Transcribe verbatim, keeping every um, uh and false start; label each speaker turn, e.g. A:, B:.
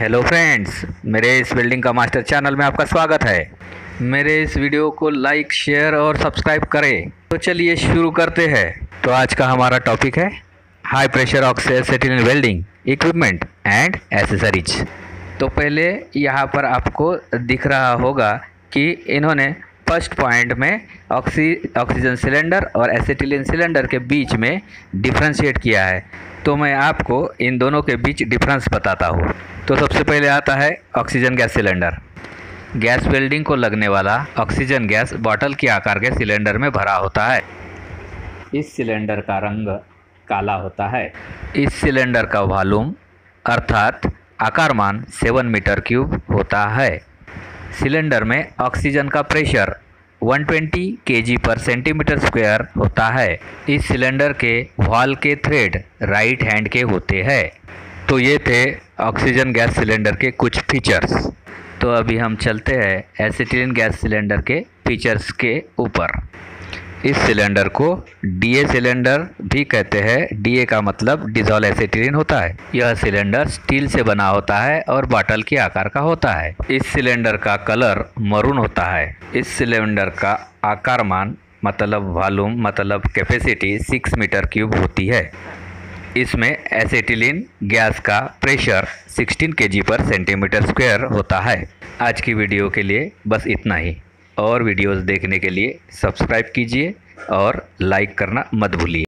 A: Hello friends, मेरे इस building का मास्टर चैनल में आपका स्वागत है। मेरे इस वीडियो को लाइक, शेयर और सब्सक्राइब करें। तो चलिए शुरू करते हैं। तो आज का हमारा टॉपिक है high pressure oxygen welding equipment and accessories. तो पहले यहाँ पर आपको दिख रहा होगा कि इन्होंने फर्स्ट पॉइंट में ऑक्सी ऑक्सीजन सिलेंडर और एसिटिलीन सिलेंडर के बीच में डिफ्रेंशिएट किया है। तो मैं आपको इन दोनों के बीच डिफरेंस बताता हूँ। तो सबसे पहले आता है oxygen gas cylinder. Gas welding को लगने वाला ऑक्सीजन गैस बॉटल के आकार के सिलेंडर में भरा होता है। इस सिलेंडर का रंग काला होता है। इस सिलेंडर का वॉल्यूम अर्थात आकारमान सेवन मीटर क्यूब होता है। सिलेंडर में ऑक्सीजन का प्रेशर एक सौ बीस केजी पर सेंटीमीटर स्क्वायर होता है। इस सिलेंडर के वॉल के थ्रेड राइट हैंड के होते हैं। तो ये थे ऑक्सीजन गैस सिलेंडर के कुछ फीचर्स। तो अभी हम चलते हैं एसिटिलीन गैस सिलेंडर के फीचर्स के ऊपर। इस सिलेंडर को डीए सिलेंडर भी कहते हैं। डीए का मतलब डिज़ोल्व एसिटिलीन होता है। यह सिलेंडर स्टील से बना होता है और बॉटल के आकार का होता है। इस सिलेंडर का कलर मरून होता है। इस सिलेंडर का आकारमान मतलब वॉल्यूम मतलब कैपेसिटी सिक्स मीटर क्यूब होती है। इसमें एसिटिलीन गैस का प्रेशर सोलह केजी पर सेंटीमीटर स्क्वायर होता है। आज की वीडियो के लिए बस इतना ही। और वीडियोस देखने के लिए सब्सक्राइब कीजिए और लाइक करना मत भूलिए।